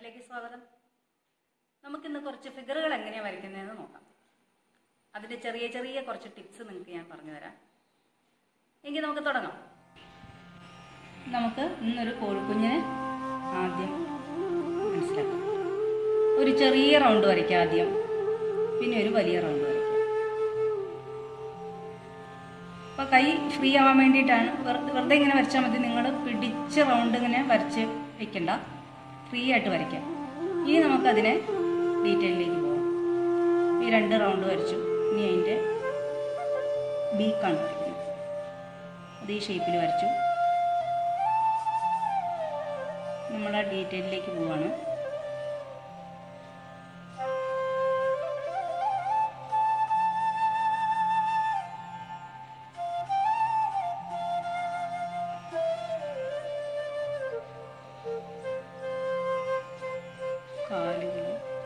പാട്ടിലേക്ക് സ്വാഗതം. നമുക്കിന്ന് കുറച്ച് ഫിഗറുകൾ എങ്ങനെയാണ് വരയ്ക്കുന്നതെന്ന് നോക്കാം. അതിൻ്റെ ചെറിയ ചെറിയ കുറച്ച് ടിപ്സ് നിങ്ങൾക്ക് ഞാൻ പറഞ്ഞു തരാം. എങ്കിൽ നമുക്ക് തുടങ്ങാം. നമുക്ക് ഇന്നൊരു കോഴിക്കുഞ്ഞിനെ ആദ്യം മനസ്സിലാക്കാം. ഒരു ചെറിയ റൗണ്ട് വരയ്ക്കാം ആദ്യം, പിന്നെ ഒരു വലിയ റൗണ്ട് വരയ്ക്കാം. അപ്പോൾ കൈ ഫ്രീ ആവാൻ വേണ്ടിയിട്ടാണ്. വെറുതെ ഇങ്ങനെ വരച്ചാൽ മതി. നിങ്ങൾ പിടിച്ച് റൗണ്ട് ഇങ്ങനെ വരച്ച് വയ്ക്കണ്ട, ഫ്രീ ആയിട്ട് വരയ്ക്കാം. ഇനി നമുക്കതിനെ ഡീറ്റെയിലേക്ക് പോകാം. ഈ 2 റൗണ്ട് വരച്ചു. ഇനി അതിൻ്റെ ബീക്കാണ് വരയ്ക്കുന്നത്. അത് ഈ ഷേപ്പിൽ വരച്ചു. നമ്മൾ ആ ഡീറ്റെയിലേക്ക് പോവാണ്. കാലുകൾ,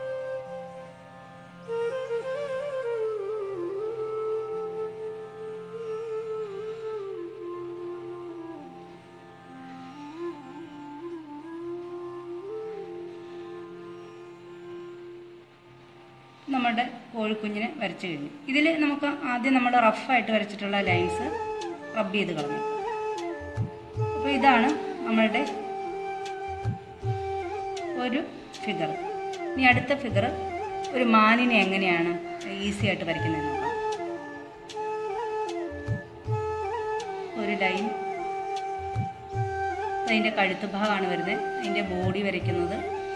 നമ്മുടെ കോഴിക്കുഞ്ഞിനെ വരച്ചു കഴിഞ്ഞു. ഇതിൽ നമുക്ക് ആദ്യം നമ്മൾ റഫായിട്ട് വരച്ചിട്ടുള്ള ലൈൻസ് റബ്ബ് ചെയ്ത് കളഞ്ഞു. അപ്പോൾ ഇതാണ് നമ്മളുടെ ഒരു ഫിഗർ. ഇനി അടുത്ത ഫിഗർ, ഒരു മാനിനെ എങ്ങനെയാണ് ഈസി ആയിട്ട് വരയ്ക്കുന്നത് നോക്കാം. ഒരു ലൈൻ, അതിൻ്റെ കഴുത്ത് ഭാഗമാണ് വരുന്നത്. അതിൻ്റെ ബോഡി വരയ്ക്കുന്നത്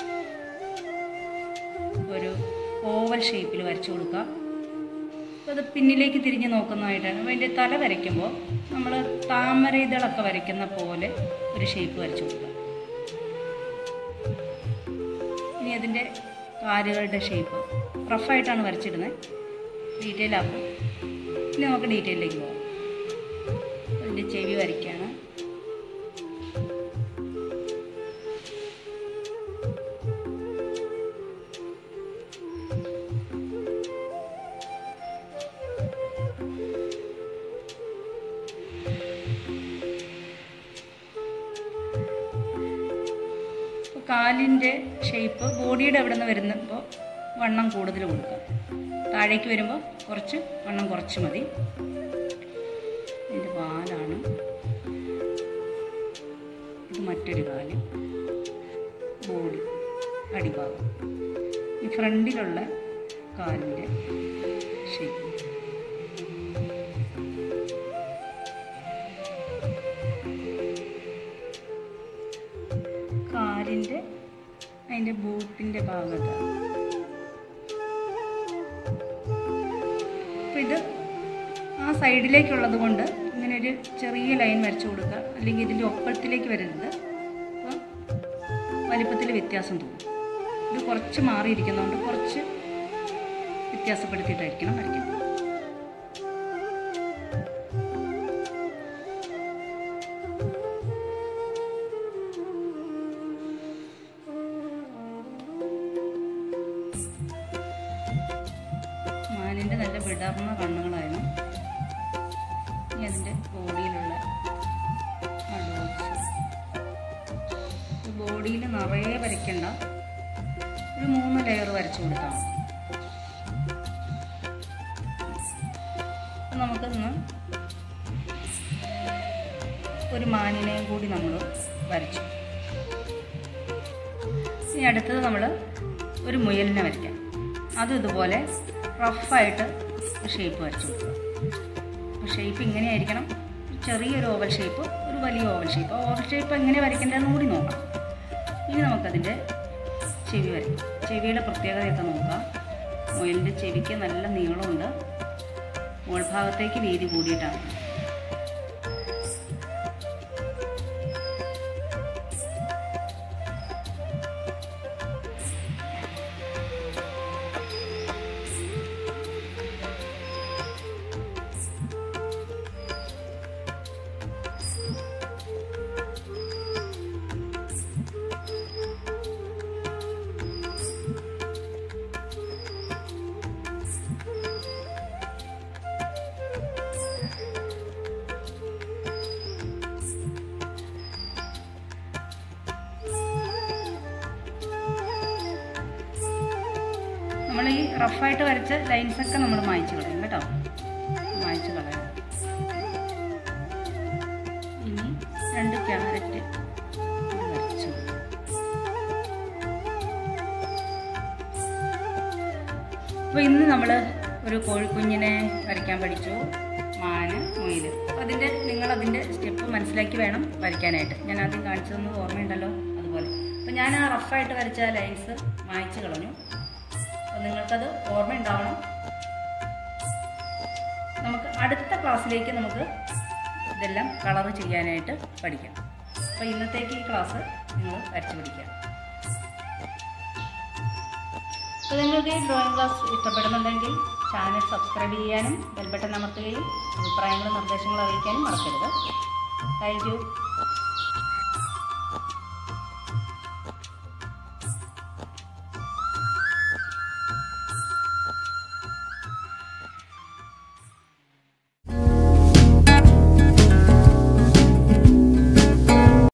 ഒരു ഓവൽ ഷേപ്പിൽ വരച്ചു കൊടുക്കുക. അപ്പോൾ അത് പിന്നിലേക്ക് തിരിഞ്ഞ് നോക്കുന്നതായിട്ടാണ്. അപ്പോൾ അതിൻ്റെ തല വരയ്ക്കുമ്പോൾ നമ്മൾ താമര ഇതളൊക്കെ വരയ്ക്കുന്ന പോലെ ഒരു ഷേപ്പ് വരച്ചു കൊടുക്കുക. ഇനി അതിൻ്റെ കാലുകളുടെ ഷേപ്പ് റഫായിട്ടാണ് വരച്ചിടുന്നത്, ഡീറ്റെയിൽ ആക്കും. ഇനി നമുക്ക് ഡീറ്റെയിലേക്ക് പോകാം. അതിൻ്റെ ചെവി വരയ്ക്കുകയാണ്. കാലിൻ്റെ ഷേപ്പ് ബോഡിയുടെ അവിടെ നിന്ന് വരുന്നപ്പോൾ വണ്ണം കൂടുതൽ കൊടുക്കുക. താഴേക്ക് വരുമ്പോൾ കുറച്ച് വണ്ണം കുറച്ച് മതി. ഇത് വാലാണ്, ഇത് മറ്റൊരു കാല്, ബോഡി അടിഭാഗം. ഈ ഫ്രണ്ടിലുള്ള കാലിൻ്റെ ഷേപ്പ്. കാലിൻ്റെ അതിൻ്റെ ബൂട്ടിൻ്റെ ഭാഗത്ത്. അപ്പം ഇത് ആ സൈഡിലേക്കുള്ളത് കൊണ്ട് ഇങ്ങനെ ഒരു ചെറിയ ലൈൻ വരച്ചു കൊടുക്കുക. അല്ലെങ്കിൽ ഇതിൻ്റെ ഒപ്പത്തിലേക്ക് വരുന്നത് അപ്പം വലിപ്പത്തിൽ വ്യത്യാസം തോന്നും. ഇത് കുറച്ച് മാറിയിരിക്കുന്നതുകൊണ്ട് കുറച്ച് വ്യത്യാസപ്പെടുത്തിയിട്ടായിരിക്കണം വരയ്ക്കുന്നത്. മാനിൻ്റെ നല്ല വിടർന്ന കണ്ണുകളായിരുന്നു. ഇനി അതിൻ്റെ ബോഡിയിലുള്ള ബോഡിയിൽ നിറയെ വരയ്ക്കണ്ട, ഒരു 3 ലെയർ വരച്ചു കൊടുക്കാം. നമുക്കൊന്ന് ഒരു മാനിനെയും കൂടി നമ്മൾ വരച്ചു. ഇനി അടുത്തത് നമ്മൾ ഒരു മുയലിനെ വരയ്ക്കാം. അതും ഇതുപോലെ റഫായിട്ട് ഷേപ്പ് വരച്ചു കൊടുക്കുക. ഷേപ്പ് ഇങ്ങനെയായിരിക്കണം. ചെറിയൊരു ഓവൽ ഷേപ്പ്, ഒരു വലിയ ഓവൽ ഷേപ്പ്. ഓവൽ ഷേപ്പ് എങ്ങനെ വരയ്ക്കേണ്ടതെന്ന് കൂടി നോക്കാം. ഇനി നമുക്കതിൻ്റെ ചെവി വരയ്ക്കാം. ചെവിയുടെ പ്രത്യേകതയൊക്കെ നോക്കാം. മുയലിൻ്റെ ചെവിക്ക് നല്ല നീളമുണ്ട്, മുകൾഭാഗത്തേക്ക് വീതി കൂടിയിട്ടാണ്. നമ്മൾ ഈ റഫായിട്ട് വരച്ച ലൈൻസൊക്കെ നമ്മൾ മായ്ച്ച് കളയും കേട്ടോ, മായ്ച്ച് കളയാം. ഇനി 2 ക്യാരറ്റ് വരച്ചു. അപ്പോൾ ഇന്ന് നമ്മൾ ഒരു കോഴിക്കുഞ്ഞിനെ വരയ്ക്കാൻ പഠിച്ചു, മാന്, മുയൽ. അപ്പോൾ നിങ്ങളതിൻ്റെ സ്റ്റെപ്പ് മനസ്സിലാക്കി വേണം വരയ്ക്കാനായിട്ട്. ഞാൻ ആദ്യം കാണിച്ചതൊന്നും ഓർമ്മയുണ്ടല്ലോ, അതുപോലെ. അപ്പോൾ ഞാൻ ആ റഫായിട്ട് വരച്ച ലൈൻസ് മായ്ച്ച് കളഞ്ഞു. അപ്പോൾ നിങ്ങൾക്കത് ഓർമ്മയുണ്ടാവണം. നമുക്ക് അടുത്ത ക്ലാസ്സിലേക്ക് നമുക്ക് ഇതെല്ലാം കളർ ചെയ്യാനായിട്ട് പഠിക്കാം. അപ്പോൾ ഇന്നത്തേക്ക് ഈ ക്ലാസ് നിങ്ങൾ വരച്ച് പഠിക്കാം. അപ്പോൾ നിങ്ങൾക്ക് ഈ ഡ്രോയിങ് ക്ലാസ് ഇഷ്ടപ്പെടുന്നുണ്ടെങ്കിൽ ചാനൽ സബ്സ്ക്രൈബ് ചെയ്യാനും ബെൽ ബട്ടൺ അമർത്തുകയും അഭിപ്രായങ്ങളും നിർദ്ദേശങ്ങളും അറിയിക്കാനും മറക്കരുത്. Thank U.